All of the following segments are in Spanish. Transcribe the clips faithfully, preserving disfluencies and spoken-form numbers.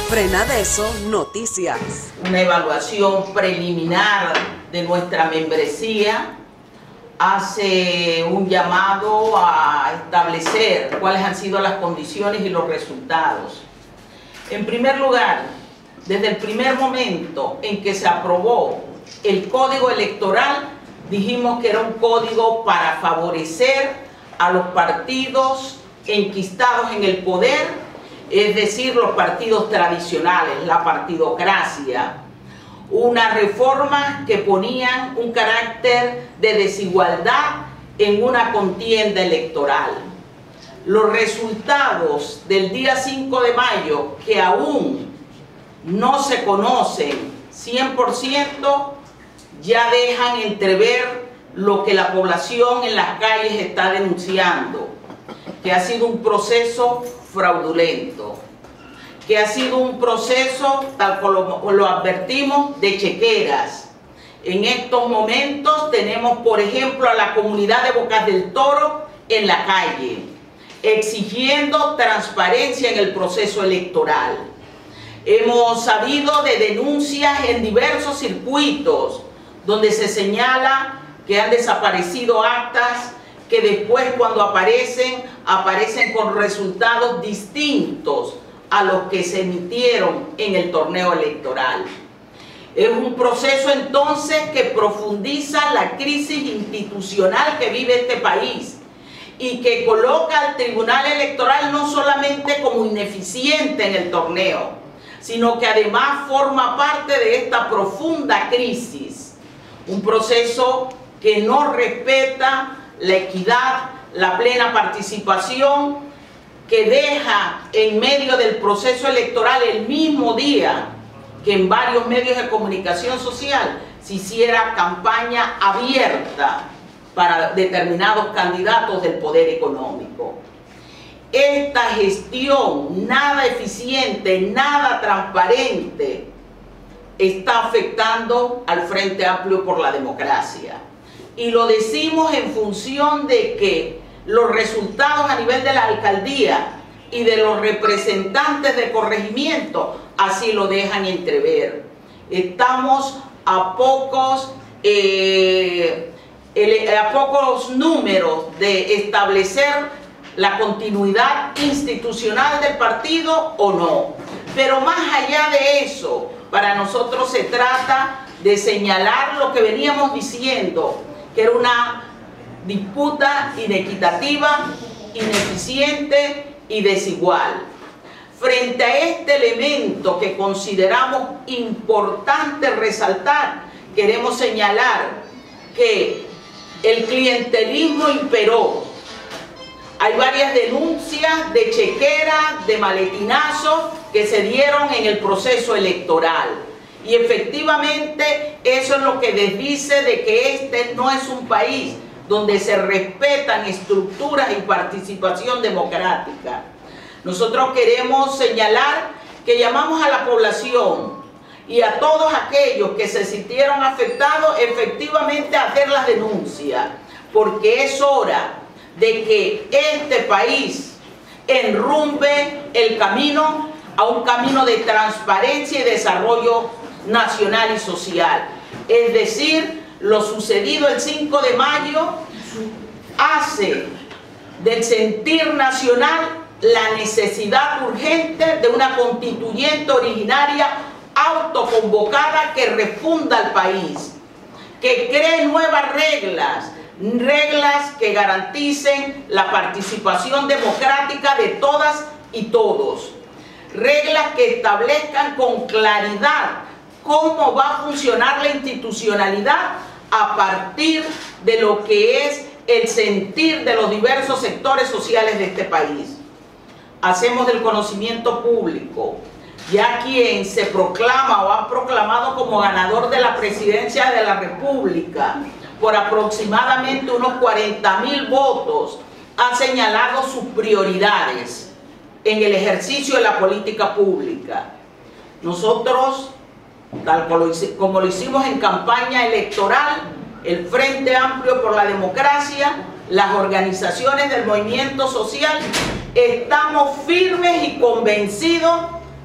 Frenadeso Noticias. Una evaluación preliminar de nuestra membresía hace un llamado a establecer cuáles han sido las condiciones y los resultados. En primer lugar, desde el primer momento en que se aprobó el Código Electoral, dijimos que era un código para favorecer a los partidos enquistados en el poder, es decir, los partidos tradicionales, la partidocracia. Una reforma que ponían un carácter de desigualdad en una contienda electoral. Los resultados del día cinco de mayo, que aún no se conocen cien por ciento, ya dejan entrever lo que la población en las calles está denunciando, que ha sido un proceso fraudulento, que ha sido un proceso, tal como lo advertimos, de chequeras. En estos momentos tenemos, por ejemplo, a la comunidad de Bocas del Toro en la calle, exigiendo transparencia en el proceso electoral. Hemos sabido de denuncias en diversos circuitos, donde se señala que han desaparecido actas, que después cuando aparecen, aparecen con resultados distintos a los que se emitieron en el torneo electoral. Es un proceso entonces que profundiza la crisis institucional que vive este país y que coloca al Tribunal Electoral no solamente como ineficiente en el torneo, sino que además forma parte de esta profunda crisis. Un proceso que no respeta la equidad, la plena participación, que deja en medio del proceso electoral el mismo día que en varios medios de comunicación social se hiciera campaña abierta para determinados candidatos del poder económico. Esta gestión nada eficiente, nada transparente, está afectando al Frente Amplio por la Democracia. Y lo decimos en función de que los resultados a nivel de la alcaldía y de los representantes de corregimiento así lo dejan entrever. Estamos a pocos, eh, a pocos números de establecer la continuidad institucional del partido o no. Pero más allá de eso, para nosotros se trata de señalar lo que veníamos diciendo, que era una disputa inequitativa, ineficiente y desigual. Frente a este elemento que consideramos importante resaltar, queremos señalar que el clientelismo imperó. Hay varias denuncias de chequeras, de maletinazos que se dieron en el proceso electoral. Y efectivamente eso es lo que desdice de que este no es un país donde se respetan estructuras y participación democrática. Nosotros queremos señalar que llamamos a la población y a todos aquellos que se sintieron afectados efectivamente a hacer las denuncias, porque es hora de que este país enrumbe el camino a un camino de transparencia y desarrollo nacional y social. Es decir, lo sucedido el cinco de mayo hace del sentir nacional la necesidad urgente de una constituyente originaria autoconvocada que refunda al país, que cree nuevas reglas, reglas que garanticen la participación democrática de todas y todos, reglas que establezcan con claridad cómo va a funcionar la institucionalidad a partir de lo que es el sentir de los diversos sectores sociales de este país. Hacemos del conocimiento público ya quien se proclama o ha proclamado como ganador de la presidencia de la República por aproximadamente unos cuarenta mil votos, ha señalado sus prioridades en el ejercicio de la política pública. Nosotros, tal como lo hicimos en campaña electoral, el Frente Amplio por la Democracia, las organizaciones del movimiento social, estamos firmes y convencidos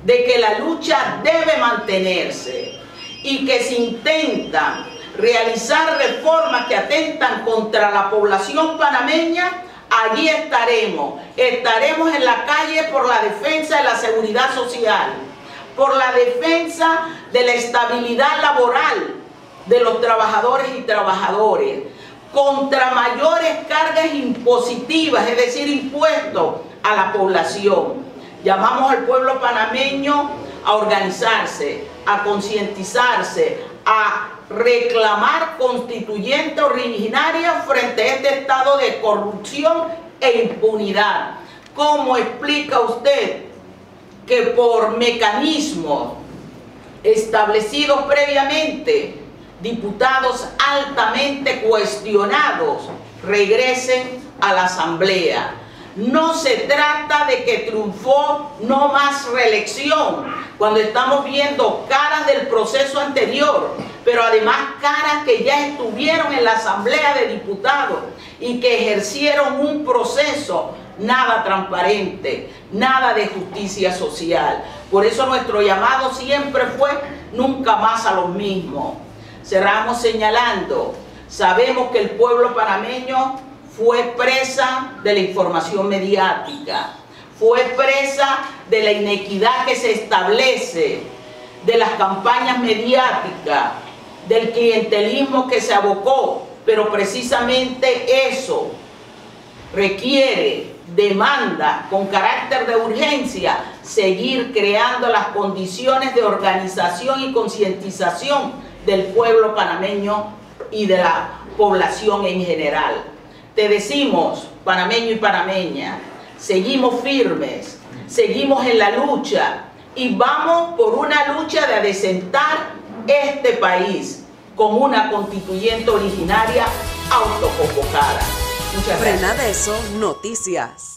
de que la lucha debe mantenerse y que si intentan realizar reformas que atentan contra la población panameña, allí estaremos. Estaremos en la calle por la defensa de la seguridad social, por la defensa de la estabilidad laboral de los trabajadores y trabajadoras, contra mayores cargas impositivas, es decir, impuestos a la población. Llamamos al pueblo panameño a organizarse, a concientizarse, a reclamar constituyente originaria frente a este estado de corrupción e impunidad. ¿Cómo explica usted que por mecanismos establecidos previamente, diputados altamente cuestionados regresen a la Asamblea? No se trata de que triunfó no más reelección, cuando estamos viendo caras del proceso anterior, pero además caras que ya estuvieron en la Asamblea de Diputados y que ejercieron un proceso nada transparente, nada de justicia social. Por eso nuestro llamado siempre fue nunca más a los mismos. Cerramos señalando, sabemos que el pueblo panameño fue presa de la información mediática, fue presa de la inequidad que se establece, de las campañas mediáticas, del clientelismo que se abocó, pero precisamente eso requiere, demanda con carácter de urgencia, seguir creando las condiciones de organización y concientización del pueblo panameño y de la población en general. Te decimos, panameño y panameña, seguimos firmes, seguimos en la lucha y vamos por una lucha de adecentar este país con una constituyente originaria autoconvocada. Muchas gracias. Frenadeso Noticias.